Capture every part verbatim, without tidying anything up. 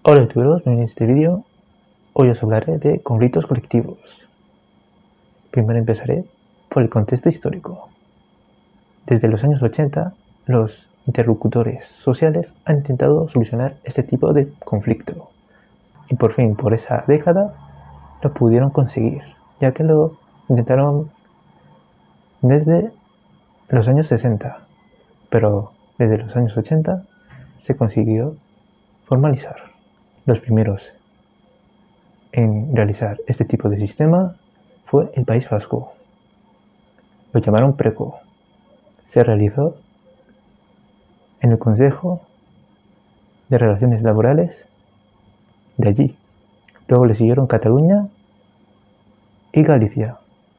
Hola youtuberos, en este vídeo hoy os hablaré de conflictos colectivos. Primero empezaré por el contexto histórico. Desde los años ochenta, los interlocutores sociales han intentado solucionar este tipo de conflicto. Y por fin, por esa década, lo pudieron conseguir, ya que lo intentaron desde los años sesenta. Pero desde los años ochenta se consiguió formalizar. Los primeros en realizar este tipo de sistema fue el País Vasco. Lo llamaron PRECO. Se realizó en el Consejo de Relaciones Laborales de allí. Luego le siguieron Cataluña y Galicia.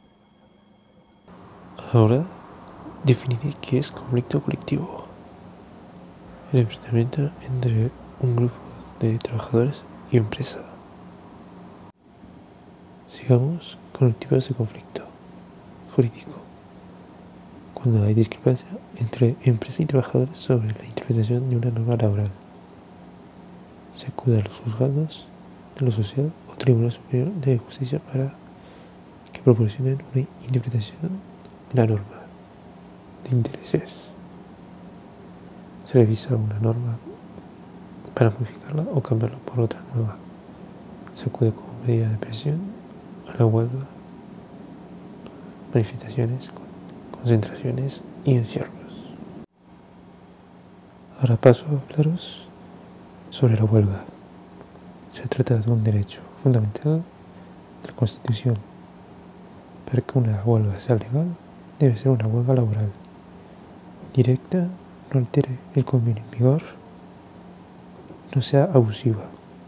Ahora definiré qué es conflicto colectivo. El enfrentamiento entre un grupo de trabajadores y empresa. Sigamos con los tipos de conflicto jurídico. Cuando hay discrepancia entre empresa y trabajadores sobre la interpretación de una norma laboral, se acude a los juzgados de lo social o Tribunal Superior de Justicia para que proporcionen una interpretación de la norma de intereses. Se revisa una norma para modificarla o cambiarla por otra nueva. Se acude como medida de presión a la huelga, manifestaciones, concentraciones y encierros. Ahora paso a hablaros sobre la huelga. Se trata de un derecho fundamental de la Constitución. Para que una huelga sea legal, debe ser una huelga laboral, directa, no altere el convenio en vigor, no sea abusiva.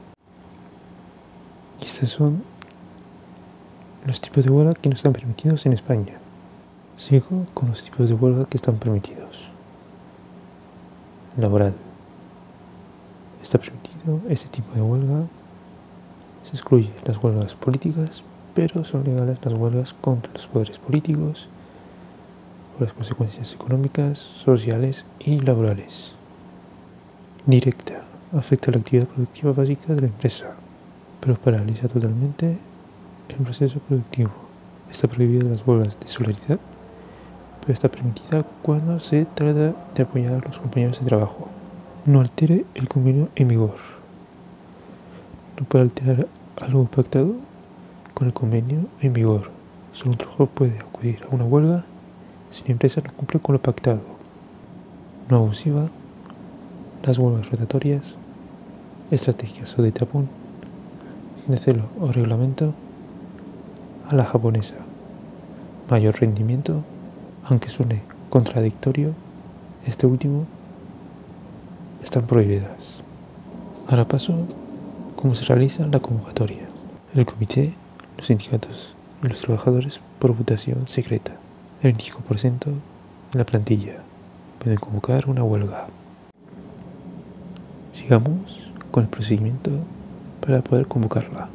Y estos son los tipos de huelga que no están permitidos en España. Sigo con los tipos de huelga que están permitidos. Laboral. Está permitido este tipo de huelga. Se excluye las huelgas políticas, pero son legales las huelgas contra los poderes políticos por las consecuencias económicas, sociales y laborales. Directa. Afecta la actividad productiva básica de la empresa, pero paraliza totalmente el proceso productivo. Está prohibida las huelgas de solidaridad, pero está permitida cuando se trata de apoyar a los compañeros de trabajo. No altere el convenio en vigor. No puede alterar algo pactado con el convenio en vigor. Solo un trabajador puede acudir a una huelga si la empresa no cumple con lo pactado. No abusiva. Las huelgas rotatorias, estratégicas o de tapón, de celo o reglamento, a la japonesa. Mayor rendimiento, aunque suene contradictorio, este último están prohibidas. Ahora paso a cómo se realiza la convocatoria. El comité, los sindicatos y los trabajadores por votación secreta. El veinticinco por ciento de la plantilla pueden convocar una huelga. Sigamos con el procedimiento para poder convocarla.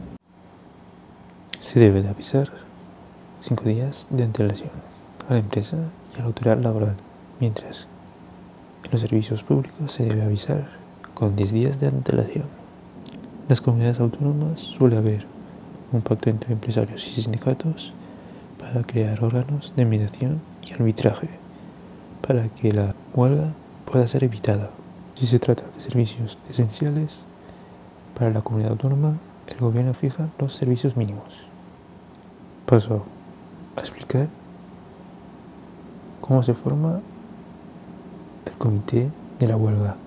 Se debe de avisar cinco días de antelación a la empresa y a la autoridad laboral, mientras en los servicios públicos se debe avisar con diez días de antelación. En las comunidades autónomas suele haber un pacto entre empresarios y sindicatos para crear órganos de mediación y arbitraje para que la huelga pueda ser evitada. Si se trata de servicios esenciales para la comunidad autónoma, el gobierno fija los servicios mínimos. Paso a explicar cómo se forma el comité de la huelga.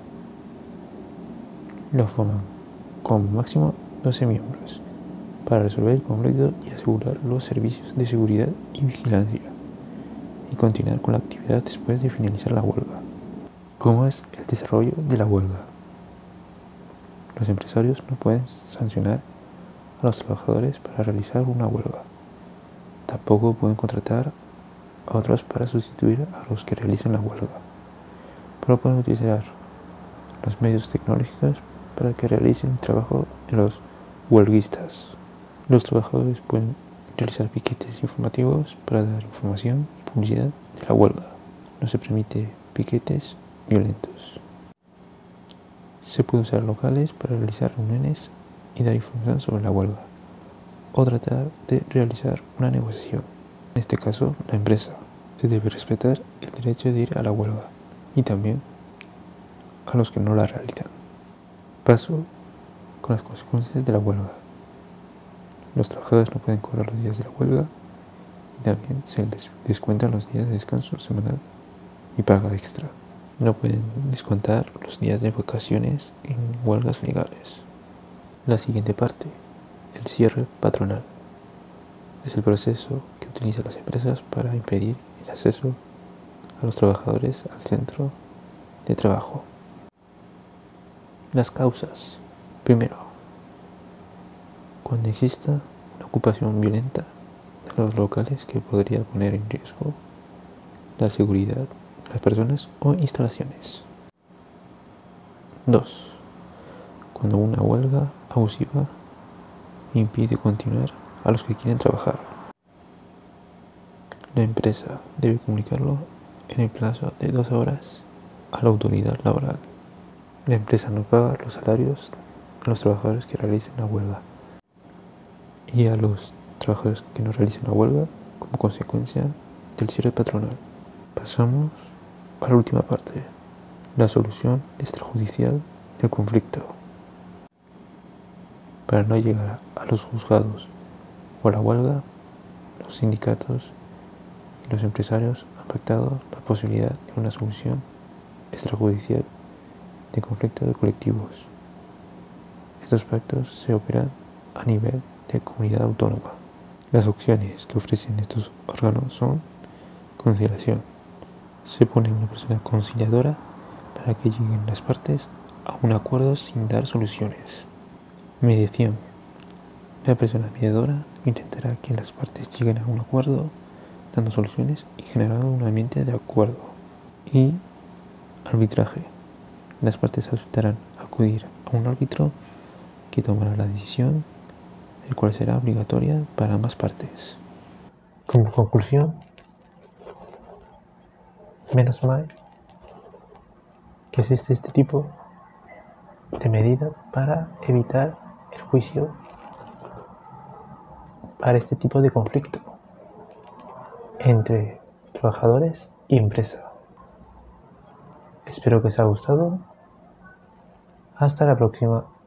Lo forman con máximo doce miembros para resolver el conflicto y asegurar los servicios de seguridad y vigilancia y continuar con la actividad después de finalizar la huelga. ¿Cómo es el desarrollo de la huelga? Los empresarios no pueden sancionar a los trabajadores para realizar una huelga. Tampoco pueden contratar a otros para sustituir a los que realizan la huelga. Pero pueden utilizar los medios tecnológicos para que realicen el trabajo de los huelguistas. Los trabajadores pueden realizar piquetes informativos para dar información y publicidad de la huelga. No se permite piquetes violentos. Se puede usar locales para realizar reuniones y dar información sobre la huelga, o tratar de realizar una negociación. En este caso, la empresa se debe respetar el derecho de ir a la huelga y también a los que no la realizan. Paso con las consecuencias de la huelga. Los trabajadores no pueden cobrar los días de la huelga y también se les descuentan los días de descanso semanal y paga extra. No pueden descontar los días de vacaciones en huelgas legales. La siguiente parte, el cierre patronal, es el proceso que utilizan las empresas para impedir el acceso a los trabajadores al centro de trabajo. Las causas. Primero, cuando exista una ocupación violenta de los locales que podría poner en riesgo la seguridad de las personas o instalaciones. Dos, cuando una huelga abusiva impide continuar a los que quieren trabajar. La empresa debe comunicarlo en el plazo de dos horas a la autoridad laboral. La empresa no paga los salarios a los trabajadores que realicen la huelga y a los trabajadores que no realicen la huelga como consecuencia del cierre patronal. Pasamos a la última parte, la solución extrajudicial del conflicto. Para no llegar a los juzgados o a la huelga, los sindicatos y los empresarios han pactado la posibilidad de una solución extrajudicial de conflicto de colectivos. Estos pactos se operan a nivel de comunidad autónoma. Las opciones que ofrecen estos órganos son conciliación. Se pone una persona conciliadora para que lleguen las partes a un acuerdo sin dar soluciones. Mediación. La persona mediadora intentará que las partes lleguen a un acuerdo dando soluciones y generando un ambiente de acuerdo. Y arbitraje. Las partes aceptarán acudir a un árbitro que tomará la decisión, el cual será obligatoria para ambas partes. Como conclusión, menos mal que existe este tipo de medidas para evitar el juicio para este tipo de conflicto entre trabajadores y empresa. Espero que os haya gustado. Hasta la próxima.